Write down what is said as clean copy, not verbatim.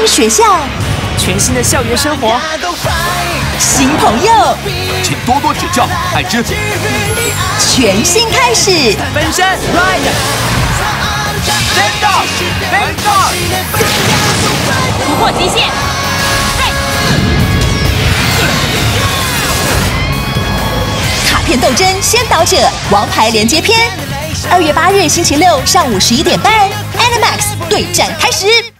学校， 全新的校园生活， 新朋友， 请多多指教，爱之。 全新开始， 分身 Ride， Stand up， Stand up， 突破极限， 卡片斗争先导者王牌连接篇，2月8日星期六上午11点半 ，Animax 对战开始。